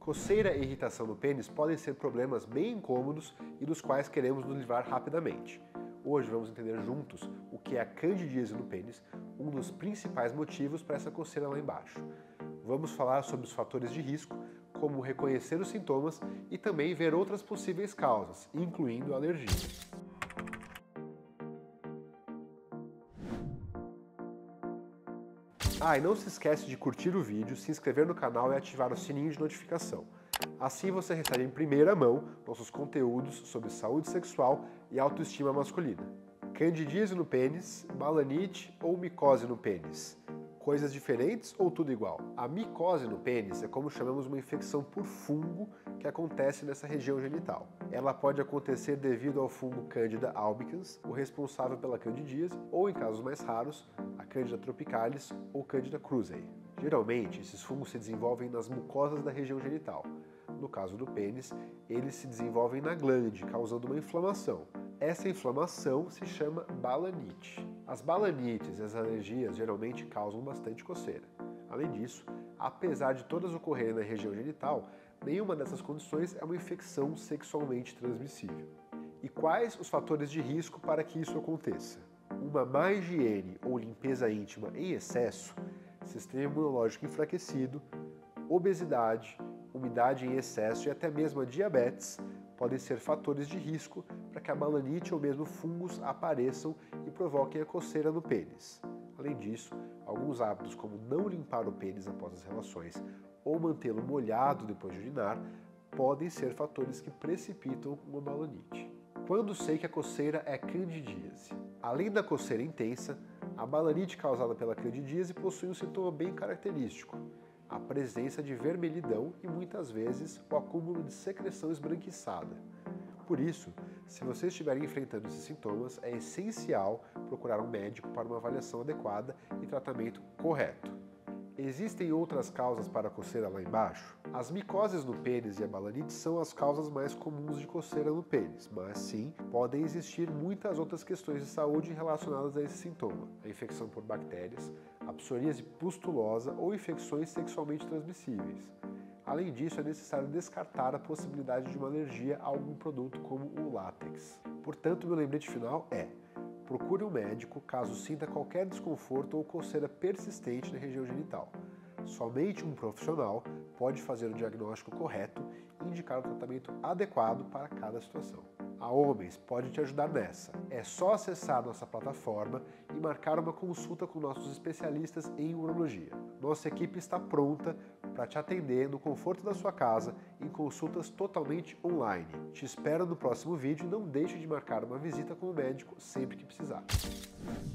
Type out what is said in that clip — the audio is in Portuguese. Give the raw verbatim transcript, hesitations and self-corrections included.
Coceira e irritação no pênis podem ser problemas bem incômodos e dos quais queremos nos livrar rapidamente. Hoje vamos entender juntos o que é a candidíase no pênis, um dos principais motivos para essa coceira lá embaixo. Vamos falar sobre os fatores de risco, como reconhecer os sintomas e também ver outras possíveis causas, incluindo alergia. Ah, e não se esquece de curtir o vídeo, se inscrever no canal e ativar o sininho de notificação. Assim você recebe em primeira mão nossos conteúdos sobre saúde sexual e autoestima masculina. Candidíase no pênis, balanite ou micose no pênis? Coisas diferentes ou tudo igual? A micose no pênis é como chamamos uma infecção por fungo que acontece nessa região genital. Ela pode acontecer devido ao fungo Candida albicans, o responsável pela candidíase, ou em casos mais raros, a Candida tropicalis ou Candida krusei. Geralmente, esses fungos se desenvolvem nas mucosas da região genital. No caso do pênis, eles se desenvolvem na glande, causando uma inflamação. Essa inflamação se chama balanite. As balanites e as alergias geralmente causam bastante coceira. Além disso, apesar de todas ocorrerem na região genital, nenhuma dessas condições é uma infecção sexualmente transmissível. E quais os fatores de risco para que isso aconteça? Uma má higiene ou limpeza íntima em excesso, sistema imunológico enfraquecido, obesidade, umidade em excesso e até mesmo a diabetes podem ser fatores de risco para que a balanite ou mesmo fungos apareçam e provoquem a coceira no pênis. Além disso, alguns hábitos como não limpar o pênis após as relações ou mantê-lo molhado depois de urinar podem ser fatores que precipitam uma balanite. Quando sei que a coceira é candidíase? Além da coceira intensa, a balanite causada pela candidíase possui um sintoma bem característico: a presença de vermelhidão e muitas vezes o acúmulo de secreção esbranquiçada. Por isso, se você estiver enfrentando esses sintomas, é essencial procurar um médico para uma avaliação adequada e tratamento correto. Existem outras causas para a coceira lá embaixo? As micoses no pênis e a balanite são as causas mais comuns de coceira no pênis, mas sim, podem existir muitas outras questões de saúde relacionadas a esse sintoma: a infecção por bactérias, a psoríase pustulosa ou infecções sexualmente transmissíveis. Além disso, é necessário descartar a possibilidade de uma alergia a algum produto como o látex. Portanto, meu lembrete final é: procure um médico caso sinta qualquer desconforto ou coceira persistente na região genital. Somente um profissional pode fazer o diagnóstico correto e indicar o tratamento adequado para cada situação. A Homens pode te ajudar nessa. É só acessar nossa plataforma e marcar uma consulta com nossos especialistas em urologia. Nossa equipe está pronta para te atender no conforto da sua casa em consultas totalmente online. Te espero no próximo vídeo e não deixe de marcar uma visita com o médico sempre que precisar.